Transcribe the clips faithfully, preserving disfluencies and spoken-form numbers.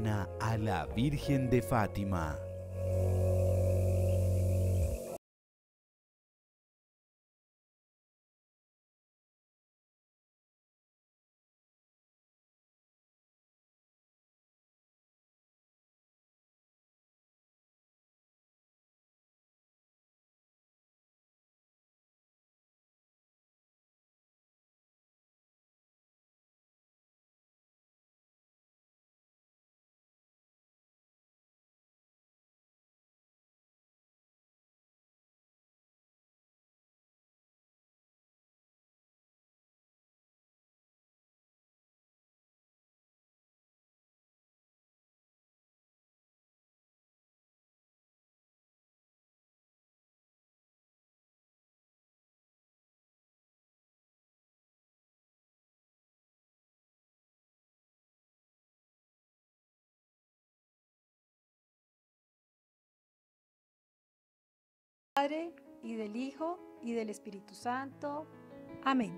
novena a la Virgen de Fátima. Padre, y del Hijo, y del Espíritu Santo. Amén.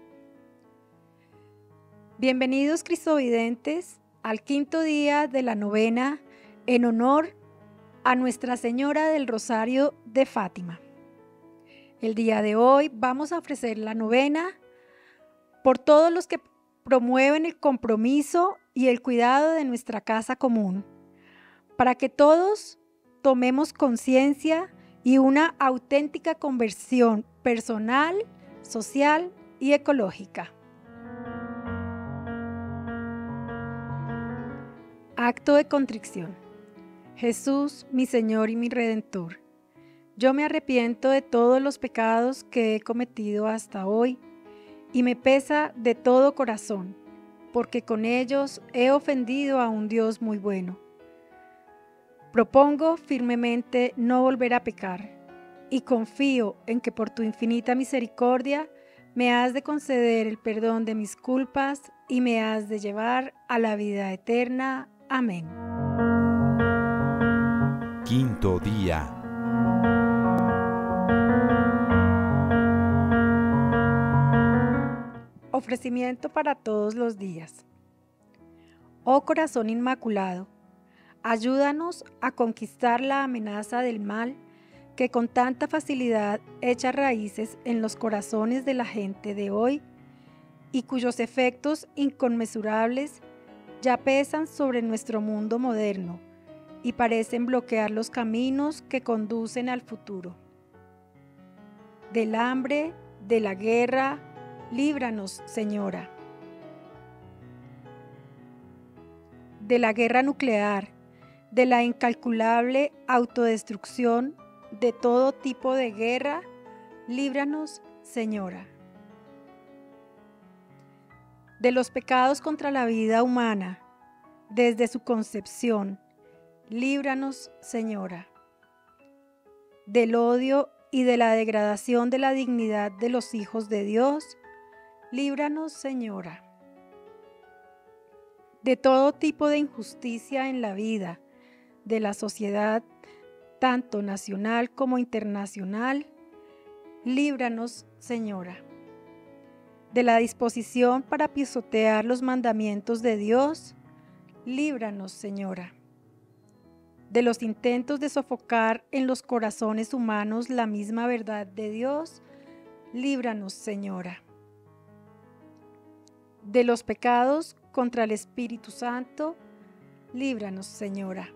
Bienvenidos, cristovidentes, al quinto día de la novena en honor a Nuestra Señora del Rosario de Fátima. El día de hoy vamos a ofrecer la novena por todos los que promueven el compromiso y el cuidado de nuestra casa común, para que todos tomemos conciencia y una auténtica conversión personal, social y ecológica. Acto de contrición. Jesús, mi Señor y mi Redentor, yo me arrepiento de todos los pecados que he cometido hasta hoy y me pesa de todo corazón, porque con ellos he ofendido a un Dios muy bueno. Propongo firmemente no volver a pecar y confío en que por tu infinita misericordia me has de conceder el perdón de mis culpas y me has de llevar a la vida eterna. Amén. Quinto día. Ofrecimiento para todos los días. Oh corazón inmaculado, ayúdanos a conquistar la amenaza del mal que con tanta facilidad echa raíces en los corazones de la gente de hoy y cuyos efectos inconmensurables ya pesan sobre nuestro mundo moderno y parecen bloquear los caminos que conducen al futuro. Del hambre, de la guerra, líbranos, Señora. De la guerra nuclear, de la incalculable autodestrucción, de todo tipo de guerra, líbranos, Señora. De los pecados contra la vida humana, desde su concepción, líbranos, Señora. Del odio y de la degradación de la dignidad de los hijos de Dios, líbranos, Señora. De todo tipo de injusticia en la vida, de la sociedad, tanto nacional como internacional, líbranos, Señora. De la disposición para pisotear los mandamientos de Dios, líbranos, Señora. De los intentos de sofocar en los corazones humanos la misma verdad de Dios, líbranos, Señora. De los pecados contra el Espíritu Santo, líbranos, Señora.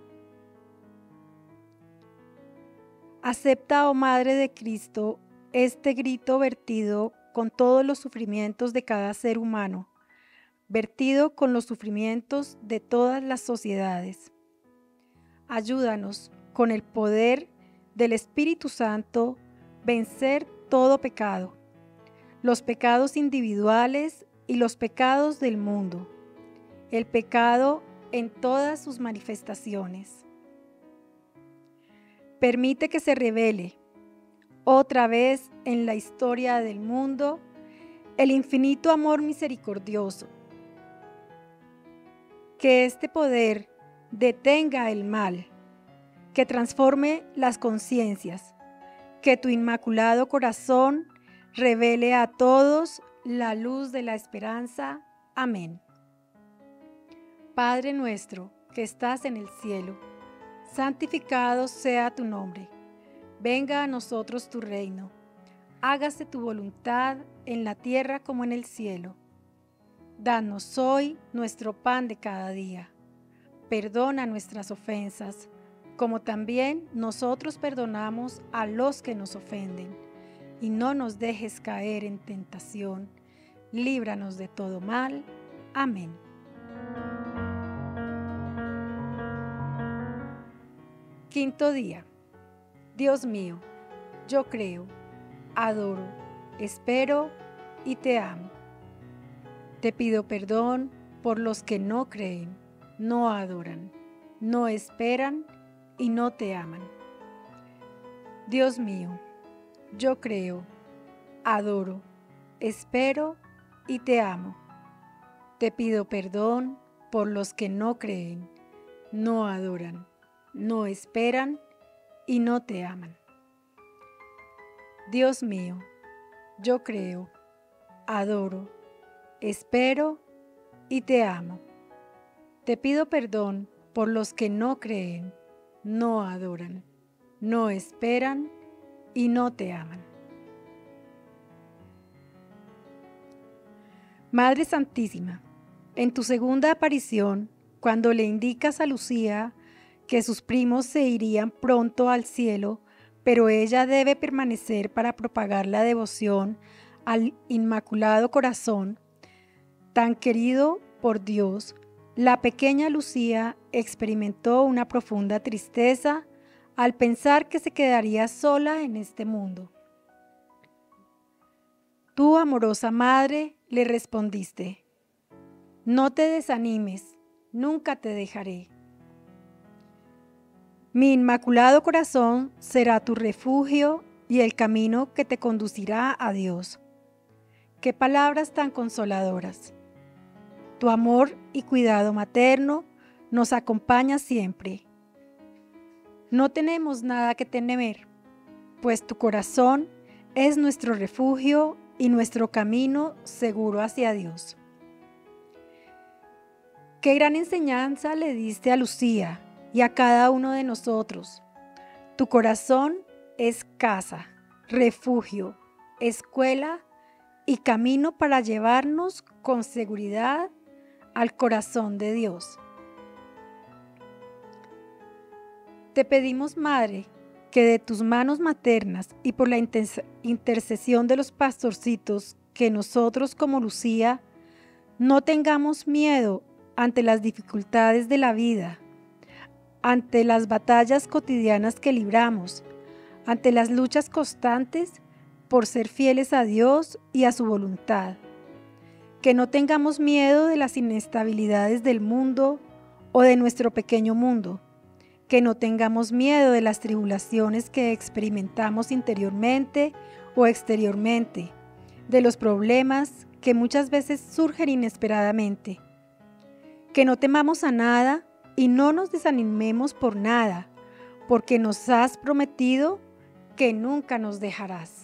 Acepta, oh Madre de Cristo, este grito vertido con todos los sufrimientos de cada ser humano, vertido con los sufrimientos de todas las sociedades. Ayúdanos, con el poder del Espíritu Santo, vencer todo pecado, los pecados individuales y los pecados del mundo, el pecado en todas sus manifestaciones. Permite que se revele otra vez en la historia del mundo el infinito amor misericordioso. Que este poder detenga el mal, que transforme las conciencias, que tu inmaculado corazón revele a todos la luz de la esperanza. Amén. Padre nuestro, que estás en el cielo, santificado sea tu nombre. Venga a nosotros tu reino. Hágase tu voluntad en la tierra como en el cielo. Danos hoy nuestro pan de cada día. Perdona nuestras ofensas, como también nosotros perdonamos a los que nos ofenden. Y no nos dejes caer en tentación. Líbranos de todo mal. Amén. Quinto día. Dios mío, yo creo, adoro, espero y te amo. Te pido perdón por los que no creen, no adoran, no esperan y no te aman. Dios mío, yo creo, adoro, espero y te amo. Te pido perdón por los que no creen, no adoran, no esperan y no te aman. Dios mío, yo creo, adoro, espero y te amo. Te pido perdón por los que no creen, no adoran, no esperan y no te aman. Madre Santísima, en tu segunda aparición, cuando le indicas a Lucía que sus primos se irían pronto al cielo, pero ella debe permanecer para propagar la devoción al Inmaculado Corazón, tan querido por Dios, la pequeña Lucía experimentó una profunda tristeza al pensar que se quedaría sola en este mundo. Tú, amorosa madre, le respondiste: no te desanimes, nunca te dejaré. Mi Inmaculado Corazón será tu refugio y el camino que te conducirá a Dios. ¡Qué palabras tan consoladoras! Tu amor y cuidado materno nos acompaña siempre. No tenemos nada que temer, pues tu corazón es nuestro refugio y nuestro camino seguro hacia Dios. Qué gran enseñanza le diste a Lucía y a cada uno de nosotros. Tu corazón es casa, refugio, escuela y camino para llevarnos con seguridad al corazón de Dios. Te pedimos, Madre, que de tus manos maternas y por la intercesión de los pastorcitos, que nosotros como Lucía no tengamos miedo ante las dificultades de la vida, ante las batallas cotidianas que libramos, ante las luchas constantes por ser fieles a Dios y a su voluntad. Que no tengamos miedo de las inestabilidades del mundo o de nuestro pequeño mundo. Que no tengamos miedo de las tribulaciones que experimentamos interiormente o exteriormente, de los problemas que muchas veces surgen inesperadamente. Que no temamos a nada y no nos desanimemos por nada, porque nos has prometido que nunca nos dejarás.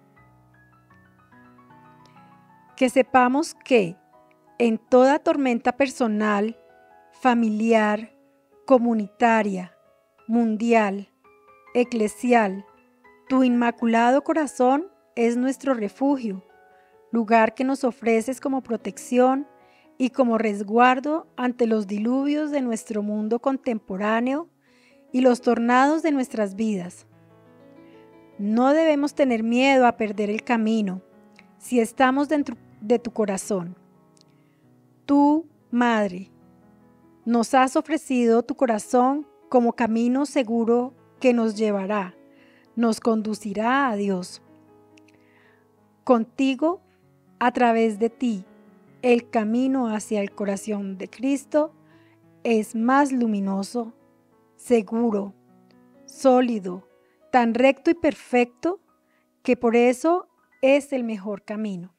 Que sepamos que en toda tormenta personal, familiar, comunitaria, mundial, eclesial, tu Inmaculado Corazón es nuestro refugio, lugar que nos ofreces como protección y como resguardo ante los diluvios de nuestro mundo contemporáneo y los tornados de nuestras vidas. No debemos tener miedo a perder el camino si estamos dentro de tu corazón. Tú, Madre, nos has ofrecido tu corazón como camino seguro que nos llevará, nos conducirá a Dios. Contigo, a través de ti, el camino hacia el corazón de Cristo es más luminoso, seguro, sólido, tan recto y perfecto que por eso es el mejor camino.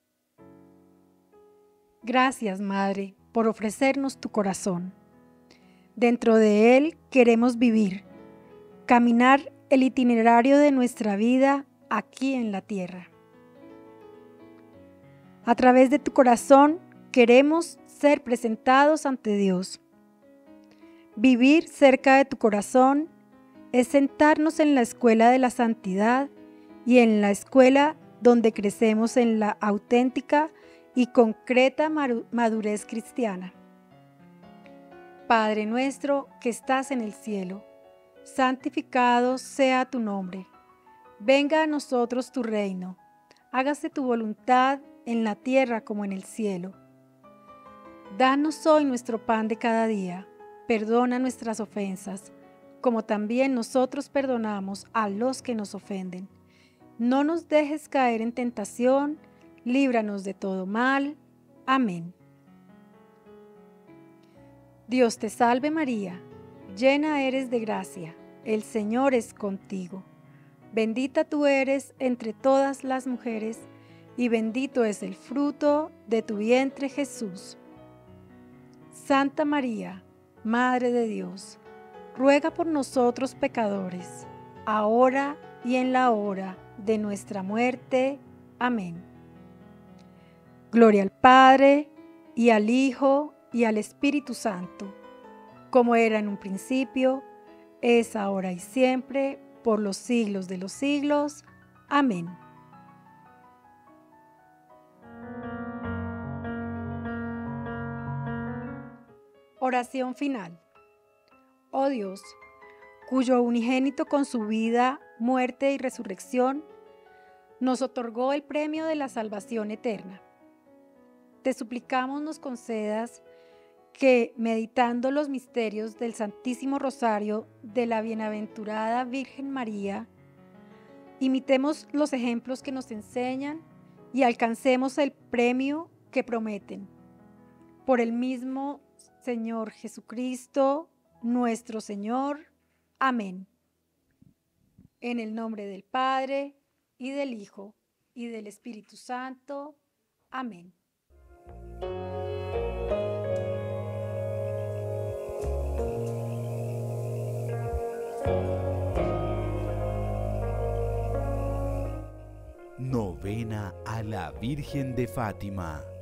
Gracias, Madre, por ofrecernos tu corazón. Dentro de él queremos vivir, caminar el itinerario de nuestra vida aquí en la tierra. A través de tu corazón queremos ser presentados ante Dios. Vivir cerca de tu corazón es sentarnos en la escuela de la santidad y en la escuela donde crecemos en la auténtica y concreta madurez cristiana. Padre nuestro que estás en el cielo, santificado sea tu nombre. Venga a nosotros tu reino. Hágase tu voluntad en la tierra como en el cielo. Danos hoy nuestro pan de cada día. Perdona nuestras ofensas, como también nosotros perdonamos a los que nos ofenden. No nos dejes caer en tentación, líbranos de todo mal. Amén. Dios te salve María, llena eres de gracia, el Señor es contigo. Bendita tú eres entre todas las mujeres, y bendito es el fruto de tu vientre Jesús. Santa María, Madre de Dios, ruega por nosotros pecadores, ahora y en la hora de nuestra muerte. Amén. Gloria al Padre, y al Hijo, y al Espíritu Santo, como era en un principio, es ahora y siempre, por los siglos de los siglos. Amén. Oración final. Oh Dios, cuyo unigénito con su vida, muerte y resurrección nos otorgó el premio de la salvación eterna. Te suplicamos nos concedas que, meditando los misterios del Santísimo Rosario de la Bienaventurada Virgen María, imitemos los ejemplos que nos enseñan y alcancemos el premio que prometen. Por el mismo Señor Jesucristo, nuestro Señor. Amén. En el nombre del Padre, y del Hijo, y del Espíritu Santo. Amén. Novena a la Virgen de Fátima.